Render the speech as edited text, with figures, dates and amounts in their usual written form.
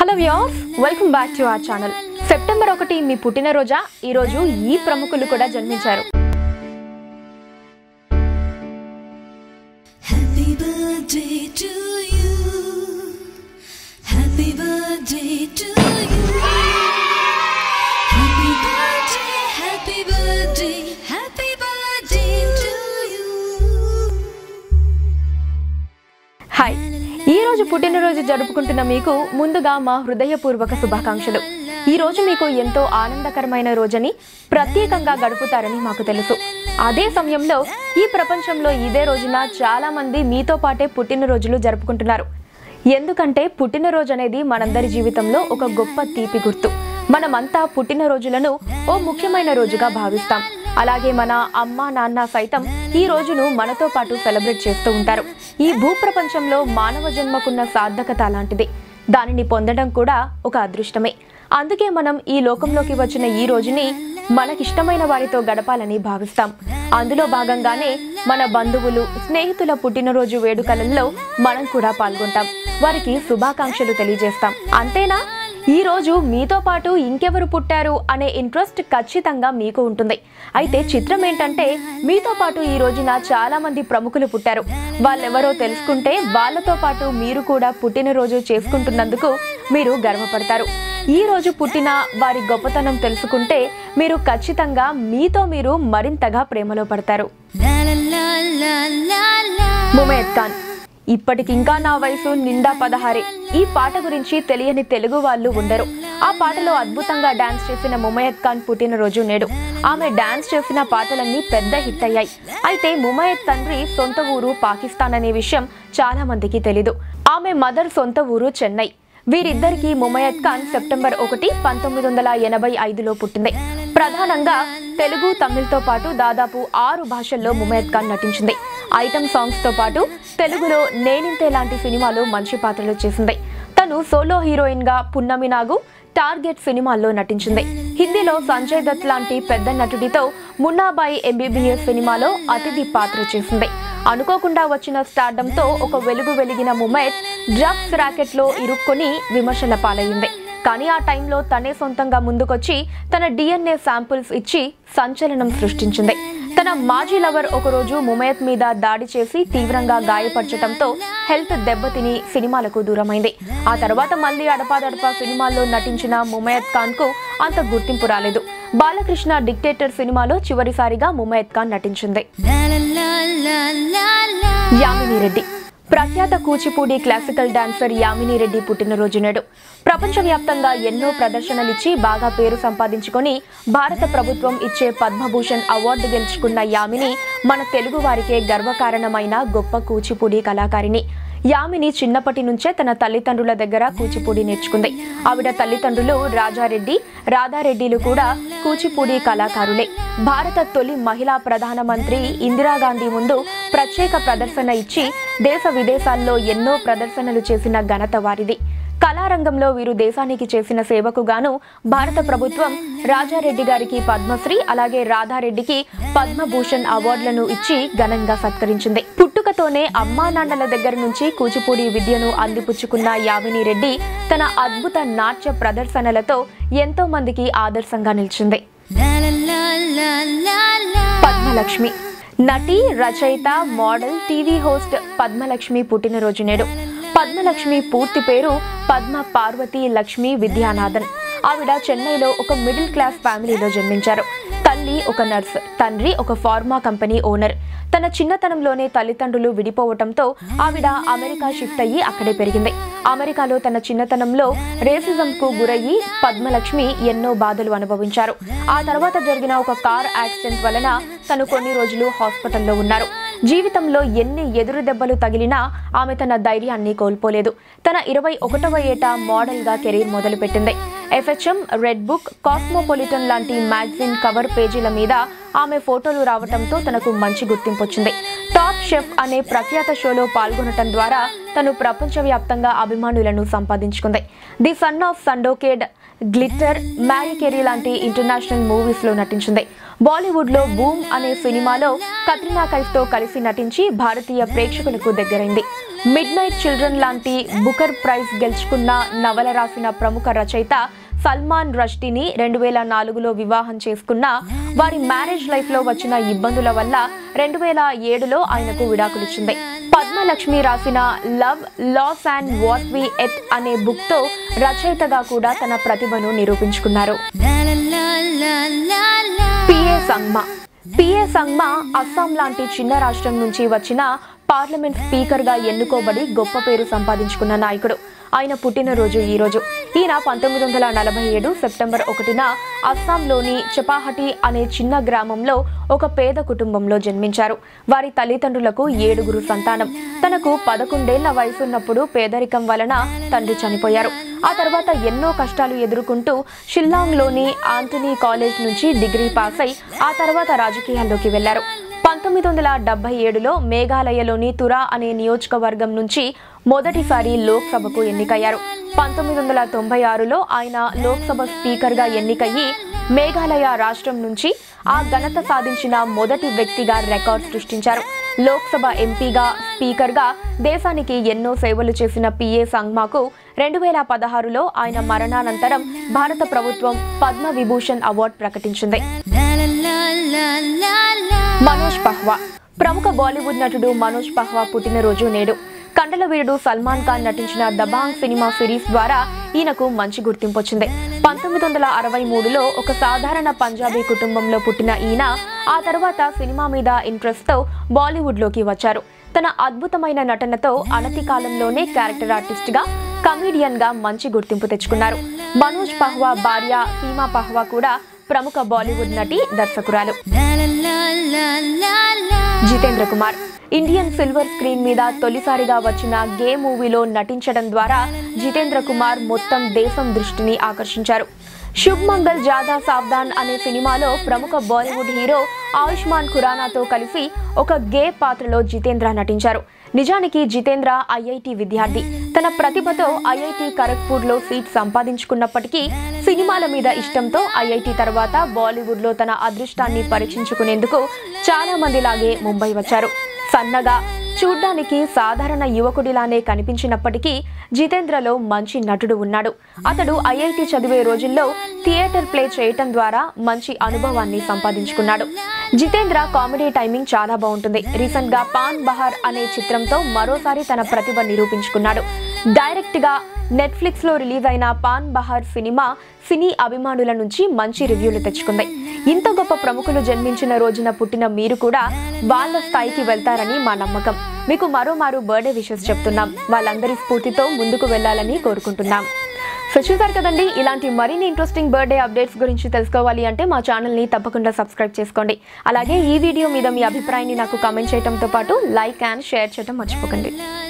Hello viewers, welcome back to our channel. September 1 మీ పుట్టినరోజా? ఈ రోజు ఈ ప్రముఖులు కూడా జన్మించారు. Happy birthday to you, happy birthday to you, happy birthday, happy birthday, happy birthday to you. Hi, ఈ రోజు పుట్టినరోజు జరుపుకుంటున్న మీకు ముందుగా మా హృదయపూర్వక శుభాకాంక్షలు. ఈ రోజు మీకు ఎంతో ఆనందకరమైన రోజని, ప్రత్యేకంగా గడుపుతారని మాకు తెలుసు. అదే సమయంలో ఈ ప్రపంచంలో ఇదే రోజున చాలా మంది మీతో పాటే పుట్టినరోజులు జరుపుకుంటున్నారు. ఎందుకంటే పుట్టినరోజు అనేది మనందరి జీవితంలో ఒక గొప్ప తీపి గుర్తు. మనమంతా పుట్టినరోజులను ఓ ముఖ్యమైన రోజుగా భావిస్తాం. అలాగే మన అమ్మ నాన్న సైతం ఈ రోజును మనతో పాటు సెలబ్రేట్ చేస్తూ ఉంటారు. ఈ భూప్రపంచంలో మానవ జన్మకున్న సార్థకత అలాంటిది. దానిని పొందడం కూడా ఒక అదృష్టమే. అందుకే మనం ఈ లోకంలోకి వచ్చిన ఈ రోజుని మనకిష్టమైన వారితో గడపాలని భావిస్తాం. అందులో భాగంగానే మన బంధువులు, స్నేహితుల పుట్టినరోజు వేడుకలలో మనం కూడా పాల్గొంటాం. వారికి శుభాకాంక్షలు తెలియజేస్తాం. అంతేనా? ఈ రోజు మీతో పాటు ఇంకెవరు పుట్టారు అనే ఇంట్రెస్ట్ ఖచ్చితంగా మీకు ఉంటుంది. అయితే చిత్రం ఏంటంటే, మీతో పాటు ఈ రోజున చాలా మంది ప్రముఖులు పుట్టారు. వాళ్ళెవరో తెలుసుకుంటే వాళ్ళతో పాటు మీరు కూడా పుట్టినరోజు చేసుకుంటున్నందుకు మీరు గర్వపడతారు. ఈ రోజు పుట్టిన వారి గొప్పతనం తెలుసుకుంటే మీరు ఖచ్చితంగా మీతో మీరు మరింతగా ప్రేమలో పడతారు. ముమైత్ ఖాన్. ఇప్పటికింకా నా వయసు నిండా 16. ఈ పాట గురించి తెలియని తెలుగు వాళ్ళు ఉండరు. ఆ పాటలో అద్భుతంగా డాన్స్ చేసిన ముమైత్ ఖాన్ పుట్టినరోజు నేడు. ఆమె డాన్స్ చేసిన పాటలన్నీ పెద్ద హిట్ అయ్యాయి. అయితే ముమైత్ తండ్రి సొంత ఊరు పాకిస్తాన్ అనే విషయం చాలా మందికి తెలీదు. ఆమె మదర్ సొంత ఊరు చెన్నై. వీరిద్దరికి ముమైత్ ఖాన్ సెప్టెంబర్ 1, 1985లో పుట్టింది. ప్రధానంగా తెలుగు, తమిళ్తో పాటు దాదాపు 6 భాషల్లో ముమైత్ ఖాన్ నటించింది. ఐటమ్ సాంగ్స్ తో పాటు తెలుగులో నేనింతే లాంటి సినిమాలో మంచి పాత్రలు చేసింది. తను సోలో హీరోయిన్ గా పున్నమి నాగు, టార్గెట్ సినిమాల్లో నటించింది. హిందీలో సంజయ్ దత్ లాంటి పెద్ద నటుడితో మున్నాబాయి MBBS సినిమాలో అతిథి పాత్ర చేసింది. అనుకోకుండా వచ్చిన స్టార్డంతో ఒక వెలుగు వెలిగిన ముమైత్ డ్రగ్స్ ర్యాకెట్ లో ఇరుక్కొని విమర్శల పాలయ్యింది. కానీ ఆ టైంలో తనే సొంతంగా ముందుకొచ్చి తన DNA శాంపుల్స్ ఇచ్చి సంచలనం సృష్టించింది. తన మాజీ లవర్ ఒకరోజు ముమైత్ మీద దాడి చేసి తీవ్రంగా గాయపరచడంతో హెల్త్ దెబ్బతిని సినిమాలకు దూరమైంది. ఆ తర్వాత మళ్ళీ అడపాదడపా సినిమాల్లో నటించిన ముమైత్ ఖాన్ కు అంత గుర్తింపు రాలేదు. బాలకృష్ణ డిక్టేటర్ సినిమాలో చివరిసారిగా ముమైత్ ఖాన్ నటించింది. యామిని రెడ్డి. ప్రఖ్యాత కూచిపూడి క్లాసికల్ డాన్సర్ యామిని రెడ్డి పుట్టినరోజు నేడు. ప్రపంచవ్యాప్తంగా ఎన్నో ప్రదర్శనలిచ్చి బాగా పేరు సంపాదించుకొని భారత ప్రభుత్వం ఇచ్చే పద్మభూషణ్ అవార్డు గెలుచుకున్న యామిని మన తెలుగు వారికే గర్వకారణమైన గొప్ప కూచిపూడి కళాకారిణి. యామిని చిన్నప్పటి నుంచే తన తల్లిదండ్రుల దగ్గర కూచిపూడి నేర్చుకుంది. ఆవిడ తల్లిదండ్రులు రాజారెడ్డి, రాధారెడ్డిలు కూడా కూచిపూడి కళాకారులే. భారత తొలి మహిళా ప్రధానమంత్రి ఇందిరాగాంధీ ముందు ప్రత్యేక ప్రదర్శన ఇచ్చి దేశ విదేశాల్లో ఎన్నో ప్రదర్శనలు చేసిన ఘనత వారిది. కళారంగంలో వీరు దేశానికి చేసిన సేవకు గాను భారత ప్రభుత్వం రాజారెడ్డి గారికి పద్మశ్రీ, అలాగే రాధారెడ్డికి పద్మభూషణ్ అవార్డులను ఇచ్చి ఘనంగా సత్కరించింది. పుట్టుకతోనే అమ్మా నాన్నల దగ్గర నుంచి కూచిపూడి విద్యను అందిపుచ్చుకున్న యామిని రెడ్డి తన అద్భుత నాట్య ప్రదర్శనలతో ఎంతో మందికి ఆదర్శంగా నిలిచింది. పద్మలక్ష్మి. నటి, రచయిత, మోడల్, టీవీ హోస్ట్ పద్మలక్ష్మి పుట్టినరోజు నేడు. పద్మలక్ష్మి పూర్తి పేరు పద్మ పార్వతి లక్ష్మి విద్యానాథన్. ఆవిడ చెన్నైలో ఒక మిడిల్ క్లాస్ ఫ్యామిలీలో జన్మించారు. తల్లి ఒక నర్స్, తండ్రి ఒక ఫార్మా కంపెనీ ఓనర్. తన చిన్నతనంలోనే తల్లిదండ్రులు విడిపోవటంతో ఆవిడ అమెరికా షిఫ్ట్ అయ్యి అక్కడే పెరిగింది. అమెరికాలో తన చిన్నతనంలో రేసిజంకు గురయ్యి పద్మలక్ష్మి ఎన్నో బాధలు అనుభవించారు. ఆ తర్వాత జరిగిన ఒక కార్ యాక్సిడెంట్ వలన తను కొన్ని రోజులు హాస్పిటల్లో ఉన్నారు. జీవితంలో ఎన్ని ఎదురు దెబ్బలు తగిలినా ఆమె తన ధైర్యాన్ని కోల్పోలేదు. తన 21వ ఏట మోడల్ గా కెరీర్ మొదలుపెట్టింది. FHM, రెడ్ బుక్, కాస్మోపాలిటన్ లాంటి మ్యాగజైన్ కవర్ పేజీల మీద ఆమె ఫోటోలు రావటంతో తనకు మంచి గుర్తింపు వచ్చింది. టాప్ షెఫ్ అనే ప్రఖ్యాత షోలో పాల్గొనటం ద్వారా తను ప్రపంచవ్యాప్తంగా అభిమానులను సంపాదించుకుంది. The Son of Sandokan, Glitter, Mariah Carey లాంటి ఇంటర్నేషనల్ మూవీస్ లో నటించింది. బాలీవుడ్ లో బూమ్ అనే సినిమాలో కత్రినా కైఫ్ తో కలిసి నటించి భారతీయ ప్రేక్షకులకు దగ్గరైంది. మిడ్ నైట్ చిల్డ్రన్ లాంటి బుకర్ ప్రైజ్ గెలుచుకున్న నవల రాసిన ప్రముఖ రచయిత సల్మాన్ రష్దీని 2004లో వివాహం చేసుకున్న వారి మ్యారేజ్ లైఫ్లో వచ్చిన ఇబ్బందుల వల్ల 2007లో ఆయనకు విడాకులిచ్చింది. పద్మలక్ష్మి రాసిన love, loss and what we ate అనే బుక్తో రచయితగా కూడా తన ప్రతిభను నిరూపించుకున్నారు. పిఏ సంగ్మా అస్సాం లాంటి చిన్న రాష్ట్రం నుంచి వచ్చిన పార్లమెంట్ స్పీకర్గా ఎన్నుకోబడి గొప్ప పేరు సంపాదించుకున్న నాయకుడు. ఆయన పుట్టినరోజు ఈ రోజు. ఈయన 1947 సెప్టెంబర్ 1న అస్సాంలోని చపాహటి అనే చిన్న గ్రామంలో ఒక పేద కుటుంబంలో జన్మించారు. వారి తల్లిదండ్రులకు 7 సంతానం. తనకు 11 ఏళ్ల వయసున్నప్పుడు పేదరికం వలన తండ్రి చనిపోయారు. ఆ తర్వాత ఎన్నో కష్టాలు ఎదుర్కొంటూ షిల్లాంగ్లోని ఆంటనీ కాలేజ్ నుంచి డిగ్రీ పాస్ అయి ఆ తర్వాత రాజకీయాల్లోకి వెళ్లారు. 1977లో మేఘాలయలోని తురా అనే నియోజకవర్గం నుంచి మొదటిసారి లోక్సభకు ఎన్నికయ్యారు. 1996లో ఆయన లోక్సభ స్పీకర్గా ఎన్నికయ్యి మేఘాలయ రాష్ట్రం నుంచి ఆ ఘనత సాధించిన మొదటి వ్యక్తిగా రికార్డు సృష్టించారు. లోక్సభ ఎంపీగా, స్పీకర్గా దేశానికి ఎన్నో సేవలు చేసిన పిఏ సంగ్మాకు 2016లో ఆయన మరణానంతరం భారత ప్రభుత్వం పద్మ విభూషణ్ అవార్డు ప్రకటించింది. మనోజ్ పహ్వా. ప్రముఖ బాలీవుడ్ నటుడు మనోజ్ పహ్వా పుట్టినరోజు నేడు. కండల వీరుడు సల్మాన్ ఖాన్ నటించిన దబాంగ్ సినిమా సిరీస్ ద్వారా ఈయనకు మంచి గుర్తింపు వచ్చింది. 1963లో ఒక సాధారణ పంజాబీ కుటుంబంలో పుట్టిన ఈయన ఆ తర్వాత సినిమా మీద ఇంట్రెస్ట్తో బాలీవుడ్లోకి వచ్చారు. తన అద్భుతమైన నటనతో అనతి కాలంలోనే క్యారెక్టర్ ఆర్టిస్ట్గా, కమీడియన్గా మంచి గుర్తింపు తెచ్చుకున్నారు. మనోజ్ పహ్వా భార్య సీమా పహ్వా కూడా ప్రముఖ బాలీవుడ్ నటి, దర్శకురాలు. Jitendra Kumar. Indian silver screen మీద తొలిసారిగా వచ్చిన గే మూవీలో నటించడం ద్వారా జితేంద్ర కుమార్ మొత్తం దేశం దృష్టిని ఆకర్షించారు. శుభ్ మంగల్ జాదా సావ్ధాన్ అనే సినిమాలో ప్రముఖ బాలీవుడ్ హీరో ఆయుష్మాన్ ఖురానాతో కలిసి ఒక గే పాత్రలో జితేంద్ర నటించారు. నిజానికి జితేంద్ర ఐఐటి విద్యార్థి. తన ప్రతిభతో ఐఐటి ఖరగ్పూర్లో సీట్ సంపాదించుకున్నప్పటికీ సినిమాల మీద ఇష్టంతో ఐఐటి తర్వాత బాలీవుడ్లో తన అదృష్టాన్ని పరీక్షించుకునేందుకు చాలా మందిలాగే ముంబై వచ్చారు. సన్నగా, చూడ్డానికి సాధారణ యువకుడిలానే కనిపించినప్పటికీ జితేంద్రలో మంచి నటుడు ఉన్నాడు. అతడు ఐఐటి చదివే రోజుల్లో థియేటర్ ప్లే చేయటం ద్వారా మంచి అనుభవాన్ని సంపాదించుకున్నాడు. జితేంద్ర కామెడీ టైమింగ్ చాలా బాగుంటుంది. రీసెంట్ గా పాన్ బహార్ అనే చిత్రంతో మరోసారి తన ప్రతిభ నిరూపించుకున్నాడు. డైరెక్ట్ గా నెట్ఫ్లిక్స్ లో రిలీజ్ అయిన పాన్ బహార్ సినిమా సినీ అభిమానుల నుంచి మంచి రివ్యూలు తెచ్చుకుంది. ఇంత గొప్ప ప్రముఖులు జన్మించిన రోజున పుట్టిన మీరు కూడా వాళ్ళ స్థాయికి వెళ్తారని మా నమ్మకం. మీకు మరోమారు బర్త్డే విషెస్ చెప్తున్నాం. వాళ్ళందరి స్ఫూర్తితో ముందుకు వెళ్లాలని కోరుకుంటున్నాం. సో చూసారు కదండి, ఇలాంటి మరిన్ని ఇంట్రెస్టింగ్ బర్త్డే అప్డేట్స్ గురించి తెలుసుకోవాలి అంటే మా ఛానల్ని తప్పకుండా సబ్స్క్రైబ్ చేసుకోండి. అలాగే ఈ వీడియో మీద మీ అభిప్రాయాన్ని నాకు కామెంట్ చేయడంతో పాటు లైక్ అండ్ షేర్ చేయడం మర్చిపోకండి.